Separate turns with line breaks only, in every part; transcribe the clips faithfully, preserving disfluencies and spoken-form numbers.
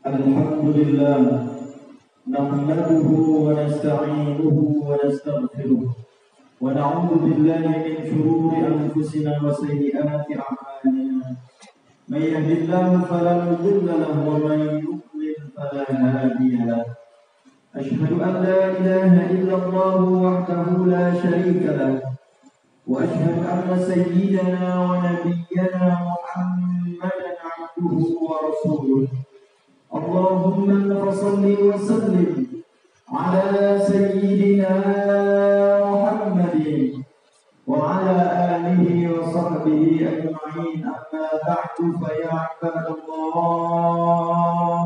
الحمد لله نحمده ونستعينه ونستغفره ونعوذ بالله من شرور أنفسنا وسيئات أعمالنا من يهد الله فلا مضل له ومن يضلل فلا هادي له أشهد أن لا إله إلا الله وحده لا شريك له وأشهد أن سيدنا ونبينا محمدا عبده ورسوله اللهم صل وسلم على سيدنا محمد وعلى آله وصحبه أجمعين أما بعد فيا عباد الله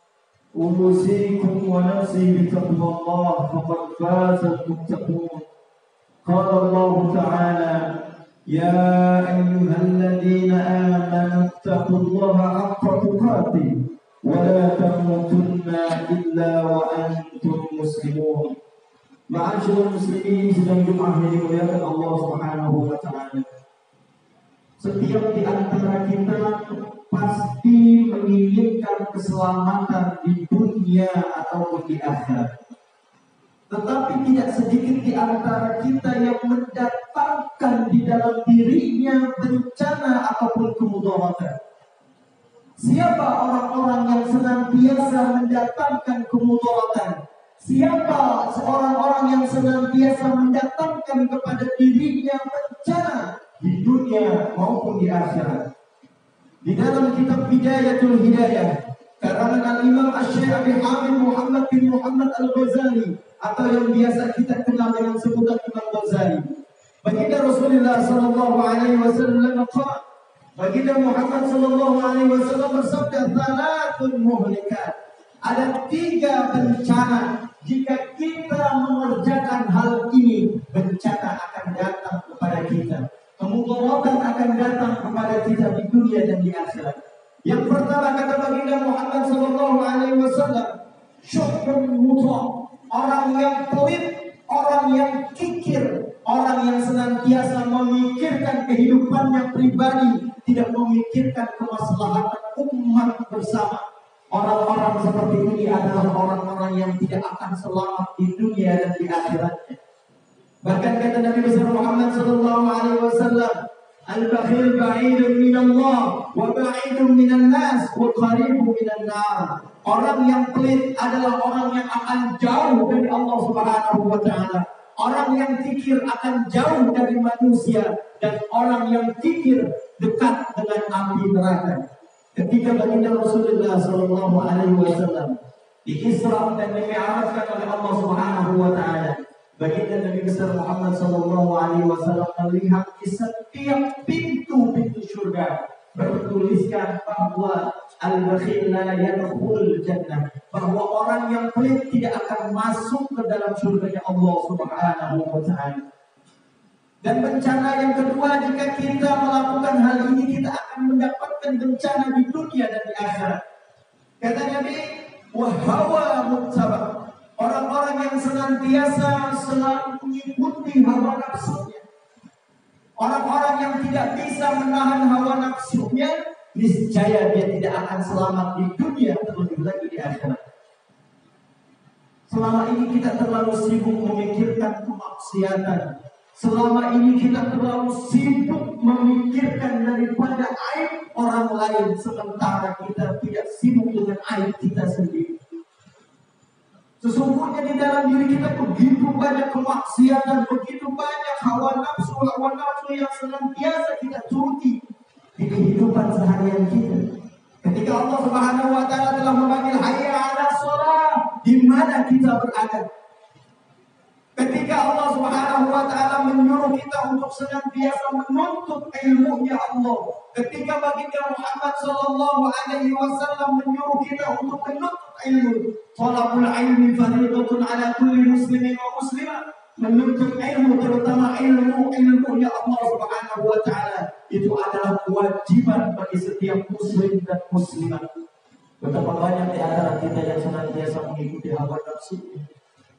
أوصيكم ونفسي بتقوى الله فقد فاز المتقون قال الله تعالى يا أيها الذين آمنوا اتقوا الله حق تقاته ولا تموتن إلا وأنتم مسلمون. Ma'asyiral muslimin sedang Jumat yang dimuliakan Allah Subhanahu wa taala. Setiap di antara kita pasti menginginkan keselamatan di dunia ataupun di akhirat. Tetapi tidak sedikit di antara kita yang mendatangkan di dalam dirinya bencana ataupun kemudaratan. Siapa orang-orang yang senantiasa mendatangkan kemudaratan? Siapa orang-orang yang senantiasa mendatangkan kepada dirinya bencana di dunia maupun di akhirat? Di dalam kitab Bidayatul Hidayah karangan Imam Asy-Syaikh Abi Hamid Muhammad bin Muhammad Al-Ghazali atau yang biasa kita kenal dengan sebutan Imam Ghazali. Baginda Rasulullah sallallahu alaihi wasallam qala, Baginda Muhammad sallallahu alaihi wasallam bersabda, "Salatun muhlikat." Ada tiga bencana. Jika kita mengerjakan hal ini, bencana akan datang kepada kita. Kemudaratan akan datang kepada kita di dunia dan di akhirat. Yang pertama kata Baginda Muhammad sallallahu alaihi wasallam, syuhrun muta, orang yang pelit, orang yang kikir, orang yang senantiasa memikirkan kehidupannya pribadi, tidak memikirkan kemaslahatan umat bersama. Orang-orang seperti ini adalah orang-orang yang tidak akan selamat di dunia dan di akhiratnya. Bahkan kata Nabi besar Muhammad sallallahu alaihi wasallam, al-bakhil ba'idun minallah wa ba'idun minan nas wa qaribun minan nar. Orang yang pelit adalah orang yang akan jauh dari Allah Subhanahu wa taala. Orang yang kikir akan jauh dari manusia, dan orang yang kikir dekat dengan api neraka. Ketika baginda Rasulullah sallallahu alaihi wasallam di Isra dan Mi'rajkan oleh Allah Subhanahu wa taala, baginda Nabi besar Muhammad sallallahu alaihi wasallam melihat di setiap pintu-pintu surga bertuliskan bahwa al-bakhil la yadkhulul jannah, bahwa orang yang pelit tidak akan masuk ke dalam surganya Allah Subhanahu wa taala. Dan bencana yang kedua, jika kita melakukan hal ini, kita akan mendapatkan bencana di dunia dan di akhirat. Kata Nabi, wahawa muttaba, orang-orang yang senantiasa selalu mengikuti hawa nafsunya. Orang-orang yang tidak bisa menahan hawa nafsunya, niscaya dia tidak akan selamat di dunia, terlebih lagi di akhirat. Selama ini kita terlalu sibuk memikirkan kemaksiatan. Selama ini kita terlalu sibuk memikirkan daripada aib orang lain, sementara kita tidak sibuk dengan aib kita sendiri. Sesungguhnya di dalam diri kita begitu banyak kemaksiatan, begitu banyak hawa nafsu, hawa nafsu yang senantiasa kita turuti di kehidupan seharian kita. Ketika Allah Subhanahu wa taala telah memanggil hayya 'alas shalah, di mana kita berada? Ketika Allah Subhanahu wa taala menyuruh kita untuk senantiasa menuntut ilmunya Allah, ketika baginda Muhammad sallallahu alaihi wasallam menyuruh kita untuk menuntut ilmu, talabul ilmi fardhatun ala kulli muslimin wa muslimah, menuntut ilmu terutama ilmu ilmunya Allah Subhanahu wa taala itu adalah kewajiban bagi setiap muslim dan muslimah. Betapa banyak di antara kita yang senantiasa mengikuti hawa nafsu.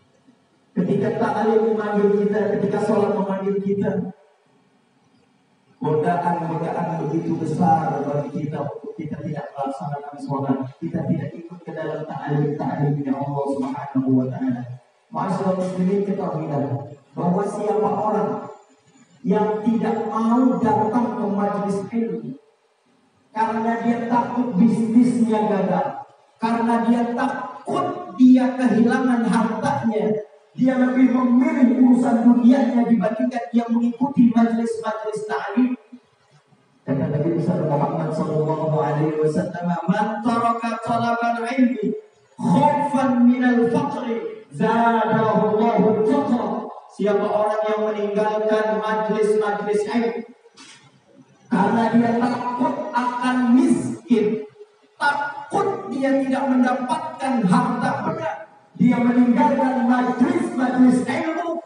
Ketika ta'lim memanggil kita, ketika sholat memanggil kita, godaan-godaan begitu besar bagi kita untuk kita tidak melaksanakan sholat, kita tidak ikut ke dalam ta'lim-ta'limnya Allah Subhanahu wa Ta'ala. Ma'asyiral muslimin, ketahuilah bahwa siapa orang yang tidak mau datang ke majelis ilmu karena dia takut bisnisnya gagal, karena dia takut dia kehilangan hartanya, dia lebih memilih urusan dunianya dibandingkan dia mengikuti majelis-majelis ta'lim. Kata Nabi besar Muhammad sallallahu alaihi wasallam, "Man taraka talaban ilmi khaufan min al-faqr, zadahu Allahu faqra." Siapa orang yang meninggalkan majelis-majelis ilmu karena dia takut akan miskin, takut dia tidak mendapatkan harta benda, dia meninggalkan majlis-majlis ilmu,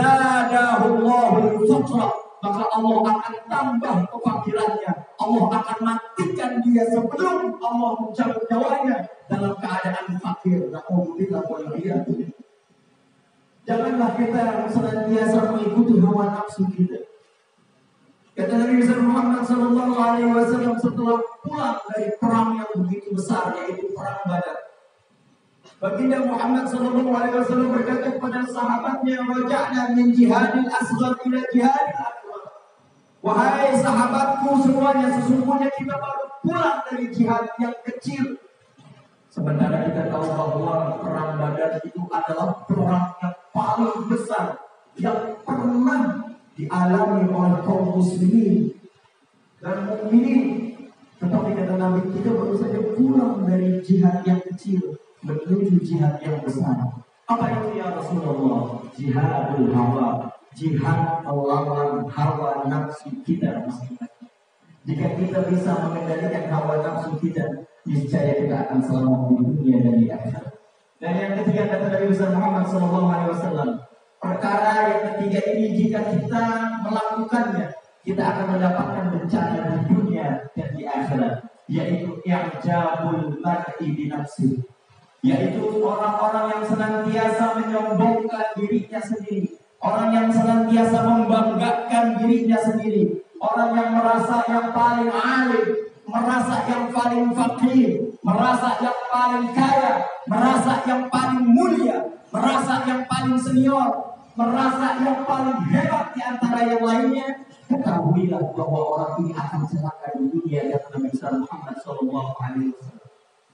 zadahullahu faqra, maka Allah akan tambah kefakirannya. Allah akan matikan dia sebelum Allah mencabut nyawanya dalam keadaan fakir. Na'udzubillah wal iyadu. Janganlah kita senantiasa mengikuti hawa nafsu kita. Kata Nabi Muhammad sallallahu alaihi wasallam setelah pulang dari perang yang begitu besar, yaitu perang Badar, Baginda Muhammad sallallahu alaihi wasallam berkata kepada sahabatnya, "Raja'na min jihadil asghar ila jihadil akbar." Wahai sahabatku semuanya, sesungguhnya kita baru pulang dari jihad yang kecil. Sementara kita tahu bahwa perang Badar itu adalah perang yang paling besar yang pernah dialami oleh kaum muslimin dan mukminin. Tetapi kata Nabi, kita baru saja pulang dari jihad yang kecil menuju jihad yang besar. Apa itu ya Rasulullah? Jihadul hawa, jihad melawan hawa nafsu kita masing-masing. Jika kita bisa mengendalikan hawa nafsu kita, niscaya kita akan selamat di dunia dan di akhirat. Dan yang ketiga kata Nabi besar Muhammad sallallahu alaihi wasallam, perkara yang ketiga ini jika kita melakukannya, kita akan mendapatkan bencana di dunia dan di akhirat, yaitu i'jabul mar'i bi nafsi, yaitu orang-orang yang senantiasa menyombongkan dirinya sendiri, orang yang senantiasa membanggakan dirinya sendiri, orang yang merasa yang paling alim, merasa yang paling fakir, merasa yang paling kaya, merasa yang paling mulia, merasa yang paling senior, merasa yang paling hebat di antara yang lainnya. Ketahuilah bahwa orang ini akan celaka di dunia, kata Nabi Muhammad sallallahu alaihi wasallam.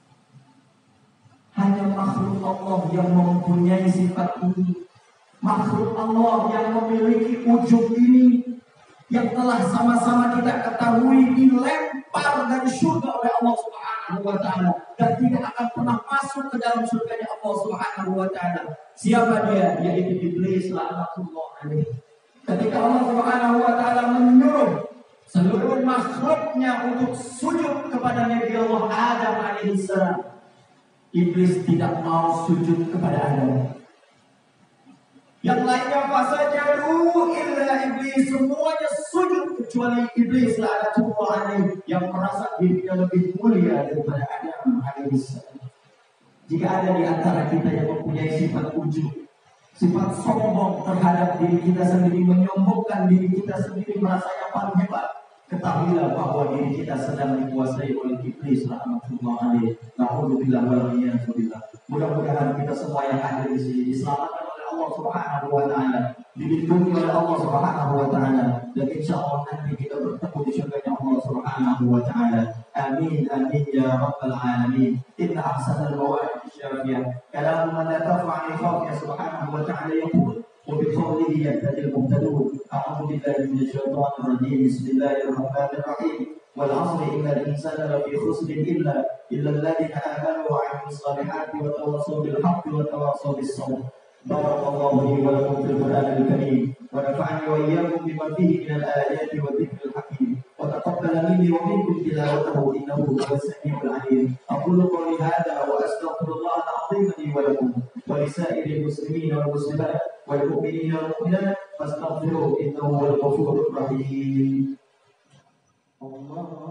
Hanya makhluk Allah yang mempunyai sifat ini, makhluk Allah yang memiliki ujub ini, yang telah sama-sama kita ketahui dilempar dari surga oleh Allah Subhanahu wa Ta'ala dan tidak akan pernah masuk ke dalam surganya Allah Subhanahu wa Ta'ala. Siapa dia? Yaitu Iblis laknatullah alaihi. Ketika Allah Subhanahu wa Ta'ala menyuruh seluruh makhluknya untuk sujud kepada Nabi Allah Adam alaihissalam, Iblis tidak mau sujud kepada Adam. Yang lainnya fasajadu illa iblis, semuanya sujud kecuali Iblis laknatullah alaihi yang merasa dirinya lebih mulia daripada Adam alaihissalam. Jika ada di antara kita yang mempunyai sifat ujub, sifat sombong terhadap diri kita sendiri, menyombongkan diri kita sendiri, merasa yang paling hebat, ketahuilah bahwa diri kita sedang dikuasai oleh Iblis laknatullah alaihi. Na'udzubillah wal iyadu billah. Mudah-mudahan kita semua yang hadir di sini diselamatkan oleh Allah Subhanahu wa Ta'ala, dilindungi oleh Allah Subhanahu wa Ta'ala, dan insya Allah nanti kita bertemu di surganya Allah Subhanahu wa Ta'ala. Amin amin ya rabbal alamin. Inna ahsanal mawa'id syafiyah kalamu man la tafa'ani khawfiyah subhanahu wa ta'ala yaqul wa bi qawlihi yahtadil muhtadun. A'udzu billahi minasy syaithanir rajim. Bismillahirrahmanirrahim. Wal 'asri innal insana lafi khusrin illa illa alladziina aamanu wa 'amilus salihati wa tawassaw bil haqqi wa tawassaw bis sabr. Barakallahu li wa lakum fil Qur'anil karim wa nafa'ani wa iyyakum bima fihi minal ayati wa dzikril hakim wa taqabbala minni wa minkum tilawatahu innahu huwas samiul 'alim. Aqulu qawli hadha wa astaghfirullahal 'azim li wa lakum wa lisa'iril muslimina wal muslimat wal mu'minina wal mu'minat fastaghfiruhu innahu huwal ghafurur rahim. Allah